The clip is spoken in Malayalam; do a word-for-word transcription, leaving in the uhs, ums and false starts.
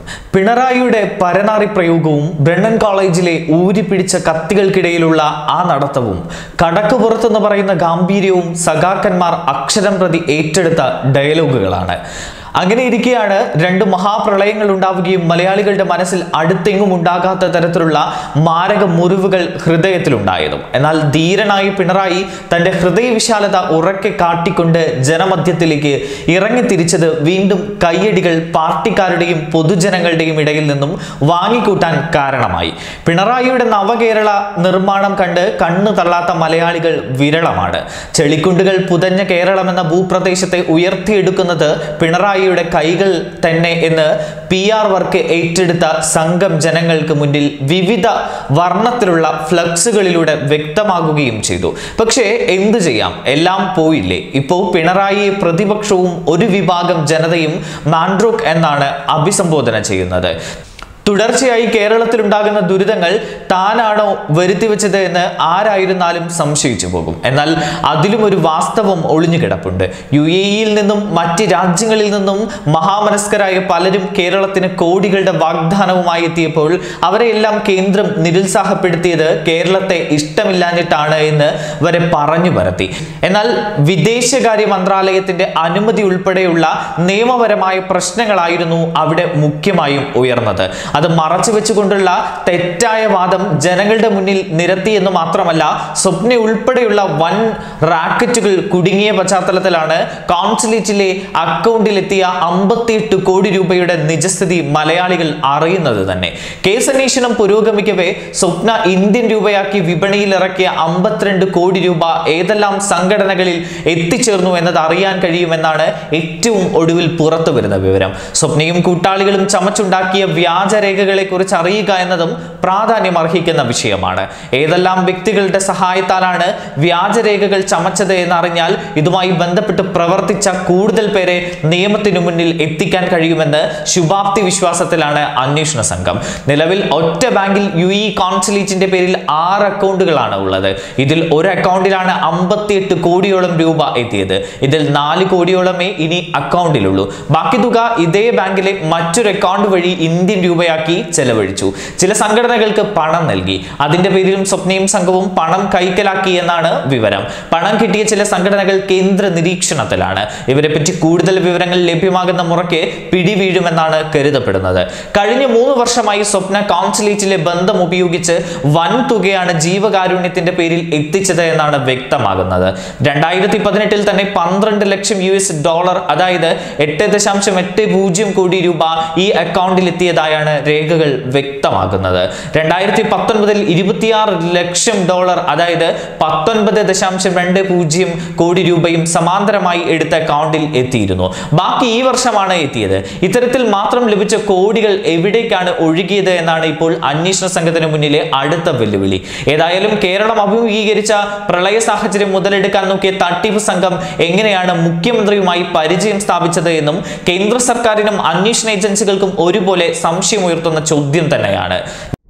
പിണറായിയുടെ പരനാറി പ്രയോഗവും ബ്രണ്ണൻ കോളേജിലെ ഊരിപ്പിടിച്ച കത്തികൾക്കിടയിലുള്ള ആ നടത്തവും കടക്കുപുറത്തെന്ന് പറയുന്ന ഗാംഭീര്യവും സഖാക്കന്മാർ അക്ഷരം പ്രതി ഏറ്റെടുത്ത ഡയലോഗുകളാണ്. അങ്ങനെ ഇരിക്കെയാണ് രണ്ട് മഹാപ്രളയങ്ങൾ ഉണ്ടാവുകയും മലയാളികളുടെ മനസ്സിൽ അടുത്തെങ്ങും ഉണ്ടാകാത്ത തരത്തിലുള്ള മാരക മുറിവുകൾ ഹൃദയത്തിലുണ്ടായതും. എന്നാൽ ധീരനായി പിണറായി തന്റെ ഹൃദയവിശാലത ഉറക്കെ കാട്ടിക്കൊണ്ട് ജനമധ്യത്തിലേക്ക് ഇറങ്ങി തിരിച്ചത് വീണ്ടും കയ്യടികൾ പാർട്ടിക്കാരുടെയും പൊതുജനങ്ങളുടെയും ഇടയിൽ നിന്നും വാങ്ങിക്കൂട്ടാൻ കാരണമായി. പിണറായിയുടെ നവകേരള നിർമ്മാണം കണ്ട് കണ്ണു തള്ളാത്ത മലയാളികൾ വിരളമാണ്. ചെളിക്കുണ്ടുകൾ പുതഞ്ഞ കേരളം എന്ന ഭൂപ്രദേശത്തെ ഉയർത്തിയെടുക്കുന്നത് പിണറായി കൈകൾ തന്നെ എന്ന് പി ആർ വർക്ക് ഏറ്റെടുത്ത സംഘം ജനങ്ങൾക്ക് മുന്നിൽ വിവിധ വർണ്ണത്തിലുള്ള ഫ്ലക്സുകളിലൂടെ വ്യക്തമാകുകയും ചെയ്തു. പക്ഷേ എന്തു ചെയ്യാം, എല്ലാം പോയില്ലേ. ഇപ്പോൾ പിണറായിയെ പ്രതിപക്ഷവും ഒരു വിഭാഗം ജനതയും മാൻഡ്രോക്ക് എന്നാണ് അഭിസംബോധന ചെയ്യുന്നത്. തുടർച്ചയായി കേരളത്തിൽ ഉണ്ടാകുന്ന ദുരിതങ്ങൾ താനാണോ വരുത്തിവെച്ചത് എന്ന് ആരായിരുന്നാലും സംശയിച്ചു പോകും. എന്നാൽ അതിലും ഒരു വാസ്തവം ഒളിഞ്ഞു കിടപ്പുണ്ട്. യു എ ഇയിൽ നിന്നും മറ്റ് രാജ്യങ്ങളിൽ നിന്നും മഹാമനസ്കരായ പലരും കേരളത്തിന് കോടികളുടെ വാഗ്ദാനവുമായി എത്തിയപ്പോൾ അവരെയെല്ലാം കേന്ദ്രം നിരുത്സാഹപ്പെടുത്തിയത് കേരളത്തെ ഇഷ്ടമില്ലാഞ്ഞിട്ടാണ് എന്ന് വരെ പറഞ്ഞു പരത്തി. എന്നാൽ വിദേശകാര്യ മന്ത്രാലയത്തിന്റെ അനുമതി ഉൾപ്പെടെയുള്ള നിയമപരമായ പ്രശ്നങ്ങളായിരുന്നു അവിടെ മുഖ്യമായും ഉയർന്നത്. അത് മറച്ചു വെച്ചുകൊണ്ടുള്ള തെറ്റായ വാദം ജനങ്ങളുടെ മുന്നിൽ നിരത്തി എന്ന് മാത്രമല്ല, സ്വപ്ന ഉൾപ്പെടെയുള്ള വൻ റാക്കറ്റുകൾ കുടുങ്ങിയ പശ്ചാത്തലത്തിലാണ് കോൺസുലേറ്റിലെ അക്കൗണ്ടിലെത്തിയ അമ്പത്തിയെട്ട് കോടി രൂപയുടെ നിജസ്ഥിതി മലയാളികൾ അറിയുന്നത് തന്നെ. കേസന്വേഷണം പുരോഗമിക്കവേ സ്വപ്ന ഇന്ത്യൻ രൂപയാക്കി വിപണിയിൽ ഇറക്കിയ അമ്പത്തിരണ്ട് കോടി രൂപ ഏതെല്ലാം സംഘടനകളിൽ എത്തിച്ചേർന്നു എന്നത് അറിയാൻ കഴിയുമെന്നാണ് ഏറ്റവും ഒടുവിൽ പുറത്തു വരുന്ന വിവരം. സ്വപ്നയും കൂട്ടാളികളും ചമച്ചുണ്ടാക്കിയ വ്യാജ രേഖകളെ കുറിച്ച് അറിയുക എന്നതും പ്രാധാന്യം അർഹിക്കുന്ന വിഷയമാണ്. ഏതെല്ലാം വ്യക്തികളുടെ സഹായത്താലാണ് വ്യാജരേഖകൾ ചമച്ചത് എന്നറിഞ്ഞാൽ ഇതുമായി ബന്ധപ്പെട്ട് പ്രവർത്തിച്ച കൂടുതൽ പേരെ നിയമത്തിനു മുന്നിൽ എത്തിക്കാൻ കഴിയുമെന്ന് ശുഭാപ്തി വിശ്വാസത്തിലാണ് അന്വേഷണ സംഘം. നിലവിൽ ഒറ്റ ബാങ്കിൽ യു ഇ കോൺസുലേറ്റിന്റെ പേരിൽ ആറ് അക്കൗണ്ടുകളാണ് ഉള്ളത്. ഇതിൽ ഒരു അക്കൗണ്ടിലാണ് അമ്പത്തിയെട്ട് കോടിയോളം രൂപ എത്തിയത്. ഇതിൽ നാല് കോടിയോളമേ ഇനി അക്കൗണ്ടിലുള്ളൂ. ബാക്കി തുക ഇതേ ബാങ്കിലെ മറ്റൊരു അക്കൗണ്ട് വഴി ഇന്ത്യൻ രൂപയാക്കി ചെലവഴിച്ചു. ചില സംഘടനകൾക്ക് പണം നൽകി. അതിന്റെ പേരിലും സ്വപ്നയും സംഘവും പണം കൈക്കലാക്കി എന്നാണ് വിവരം. പണം കിട്ടിയ ചില സംഘടനകൾ കേന്ദ്ര നിരീക്ഷണത്തിലാണ്. ഇവരെ പറ്റി കൂടുതൽ വിവരങ്ങൾ ലഭ്യമാകുന്ന മുറയ്ക്ക് പിടിവീഴുമെന്നാണ് കരുതപ്പെടുന്നത്. കഴിഞ്ഞ മൂന്ന് വർഷമായി സ്വപ്ന കോൺസുലേറ്റിലെ ബന്ധം ഉപയോഗിച്ച് വൻ തുകയാണ് ജീവകാരുണ്യത്തിന്റെ പേരിൽ എത്തിച്ചത് എന്നാണ് വ്യക്തമാകുന്നത്. രണ്ടായിരത്തി പതിനെട്ടിൽ തന്നെ പന്ത്രണ്ട് ലക്ഷം യു എസ് ഡോളർ അതായത് എട്ട് ദശാംശം എട്ട് പൂജ്യം കോടി രൂപ ഈ അക്കൗണ്ടിൽ എത്തിയതായാണ് രേഖകൾ വ്യക്തമാക്കുന്നത്. രണ്ടായിരത്തി പത്തൊൻപതിൽ ഇരുപത്തിയാറ് ലക്ഷം ഡോളർ അതായത് പത്തൊൻപത് ദശാംശം രണ്ട് പൂജ്യം കോടി രൂപയും സമാന്തരമായി എടുത്ത അക്കൗണ്ടിൽ എത്തിയിരുന്നു. ബാക്കി ഈ വർഷമാണ് എത്തിയത്. ഇത്തരത്തിൽ മാത്രം ലഭിച്ച കോടികൾ എവിടേക്കാണ് ഒഴുകിയത് എന്നാണ് ഇപ്പോൾ അന്വേഷണ സംഘത്തിന് മുന്നിലെ അടുത്ത വെല്ലുവിളി. ഏതായാലും കേരളം അഭിമുഖീകരിച്ച പ്രളയ സാഹചര്യം മുതലെടുക്കാൻ നോക്കിയ തട്ടിപ്പ് സംഘം എങ്ങനെയാണ് മുഖ്യമന്ത്രിയുമായി പരിചയം സ്ഥാപിച്ചത് എന്നും കേന്ദ്ര സർക്കാരിനും അന്വേഷണ ഏജൻസികൾക്കും ഒരുപോലെ സംശയമുയർത്തുന്ന ചോദ്യം തന്നെയാണ്.